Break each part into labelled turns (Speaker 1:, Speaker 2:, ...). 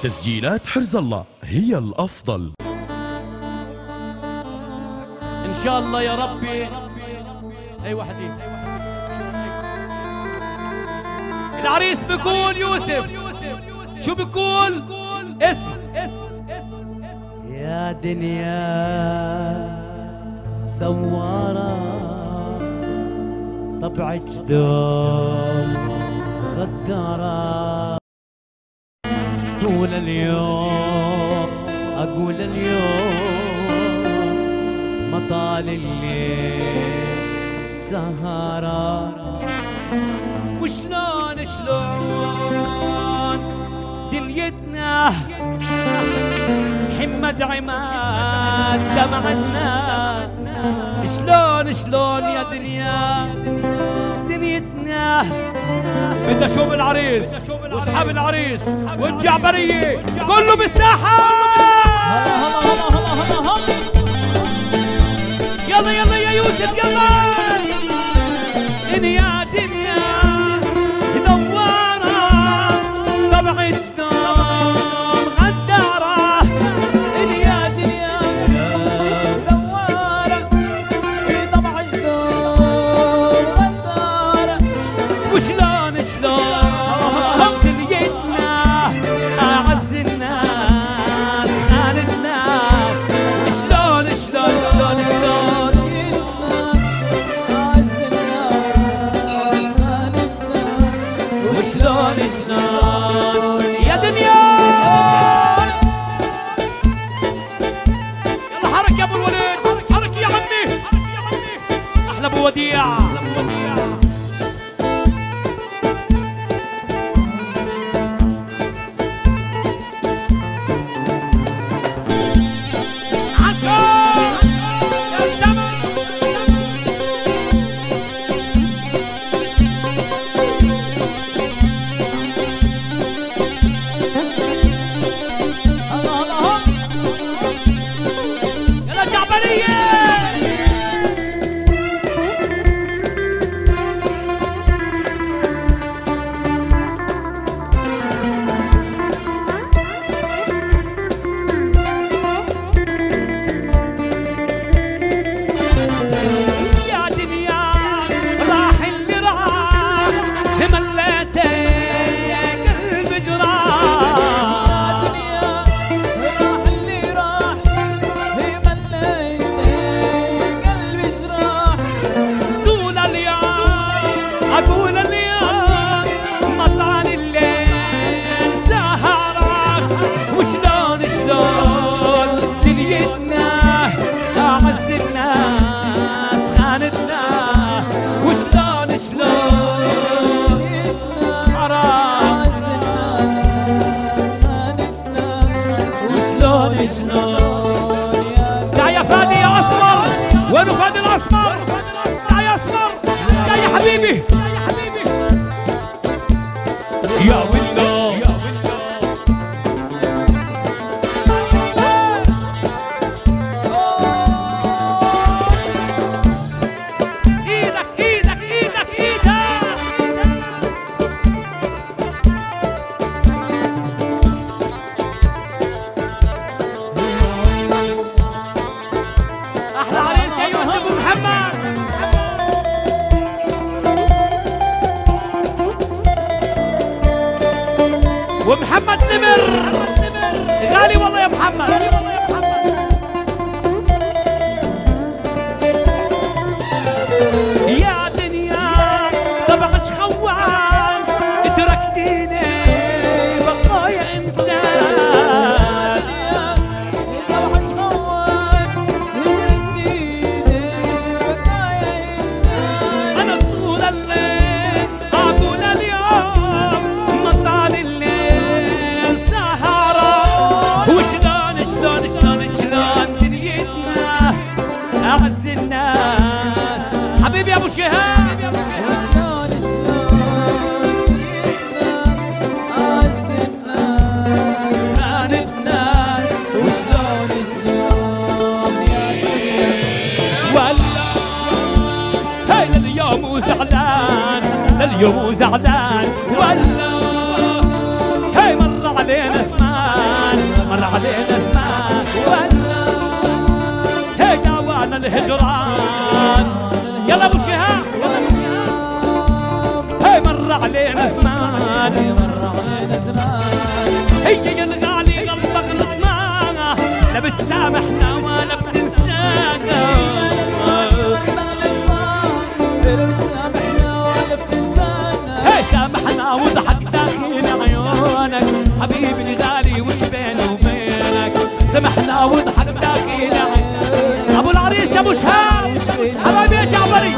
Speaker 1: تسجيلات حرز الله هي الأفضل.
Speaker 2: إن شاء الله يا ربي. أي وحدي. العريس بيقول يوسف، شو بيقول؟ اسم يا دنيا دوارة طبعك دوم غدارة، طول اليوم أقول اليوم مطال الليل سهرة، وشلون دنيتنا محمد عماد دمعتنا، شلون يا دنيتنا. بدي اشوف العريس واصحاب العريس والجعبريه كله بالساحه. يلا يا يوسف يلا. يا دنيا دوارة طبعك دوم غدارة، يا دنيا دوارة طبعك دوم غدارة، وشلون دنيتنا أعز الناس خانتنا، شلون شلون يا دنيا. يلا حرك يا ابو الوليد، حرك يا عمي، احلى ابو وديع. يا فادي يا اسمر، وينو فادي الاسمر؟ يا اسمر يا حبيبي يا ويلو. ومحمد نمر غالي والله يا محمد. يا دنيا طبعك خوان تركتيني بقايا انسان، طبعك خوان تركتيني بقايا انسان، انا طول الليل اقول اليوم مطال الليل سهرة، وشلون دنيتنا أعز الناس. حبيبي يا أبو شهاب، وشلون دنيتنا أعز الناس خانتنا، وشلون ولا هاي لليوم زعلان ولا هاي مر علينا زمان علينا زمان ولا هي داوانا الهجران. يلا ابو شهاب هي مر علينا زمان هي الغالي غلطة غلطنا لا بتسامحنا ولا بتنسانا هي سامحنا وضحك داخل عيونك حبيبي الغالي وش بيني وبينك سامحنا وضحك داخل عيونك ابو العريس يا ابو شهاب حبايبي يا جعفري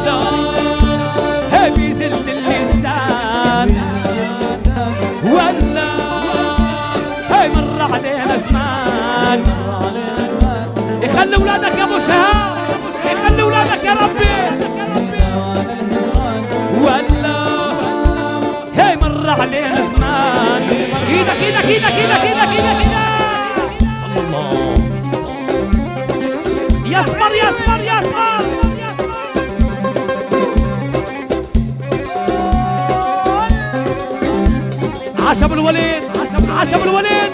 Speaker 2: هي بيزل اللسان ولا هي مر علينا زمان يخلي ولادك يا ابو شهاب يخلي ولادك يا ربي ولا هي مر علينا زمان ايدك ايدك ايدك ايدك ايدك ايدك الله يصبر يصبر يصبر عشب الوليد عشب الوليد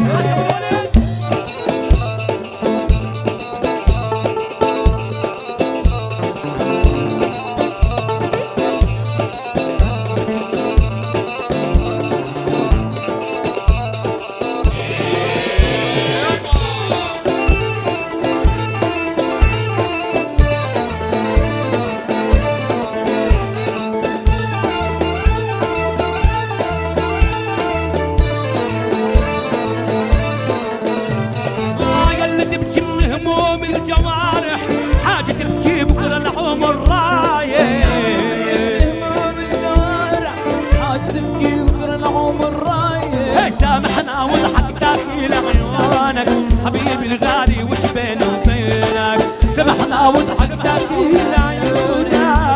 Speaker 2: الجوارح حاجة تبكي بكرة العمر رايح هموم الجوارح حاجة تبكي بكرة العمر رايح هي سامحنا وضحك داخل عيونك حبيبي الغالي وش بيني وبينك سامحنا وضحك داخل عيونك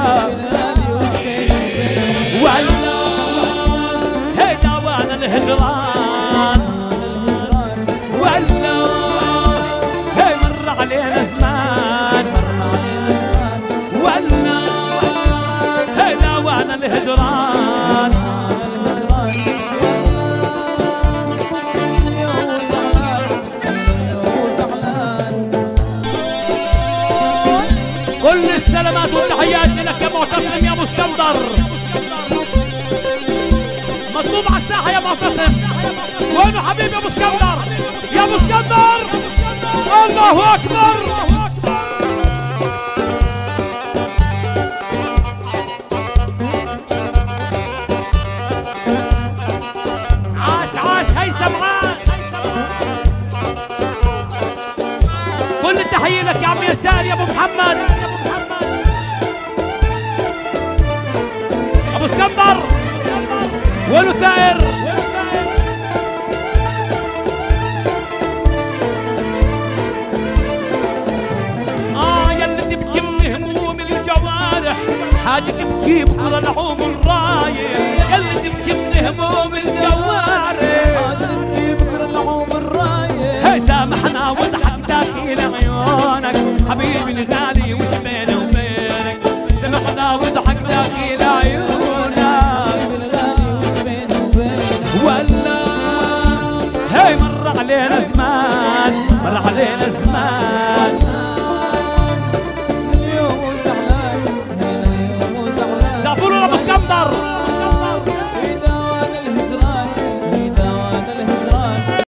Speaker 2: ولا هي دوانا الهجران ولا علينا زمان ولا هي دوانا الهجران كل السلامات والتحيات لك يا معتصم يا ابو اسكندر مطلوب على الساحه يا معتصم وينه حبيبي يا ابو اسكندر يا ابو اسكندر الله أكبر عاش عاش هيثم عاش كل التحية لك يا عم يسار يا ابو محمد ابو اسكندر وينه ثائر حاجة تبكي بكرة العمر رايح يلي تبكي من هموم الجوارح حاجة تبكي بكرة العمر رايح هي سامحنا وضحك داخل عيونك حبيبي الغالي وش بيني وبينك سامحنا وضحك داخل عيونك الغالي وش بيني وبينك ولا هي مر علينا زمان مر علينا زمان زعفور ابو اسكندر